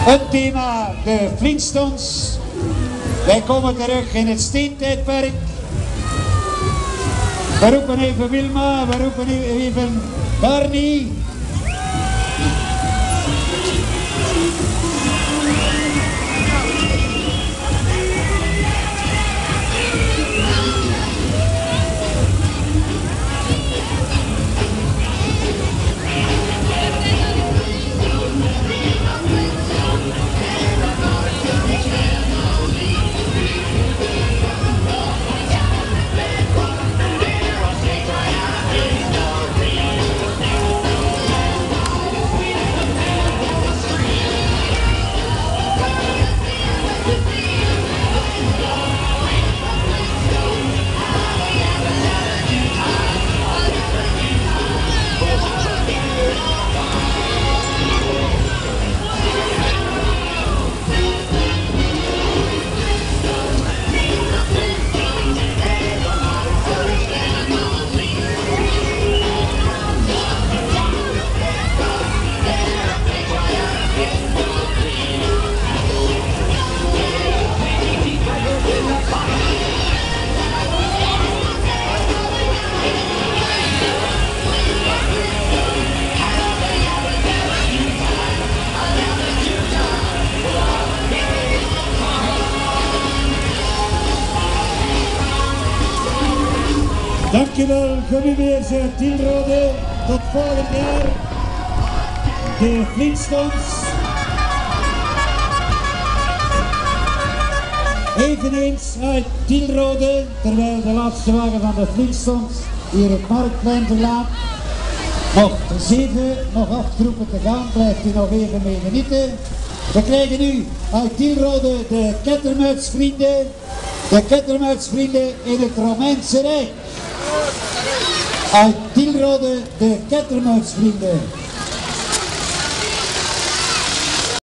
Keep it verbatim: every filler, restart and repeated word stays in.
Het thema de Flintstones. Wij komen terug in het steentijdperk. We roepen even Wilma, we roepen even Barney. Dankjewel, Gummibeerse Tielrode. Tot volgend jaar. De Flintstones. Eveneens uit Tielrode, terwijl de laatste wagen van de Flintstones hier het Marktplein verlaat. Nog zeven, nog acht groepen te gaan, blijft u nog even mee genieten. We krijgen nu uit Tielrode de Kettermuitsvrienden. De Kettermuitsvrienden in het Romeinse Rijk. Uit Tielrode de Kettermuitsvrienden.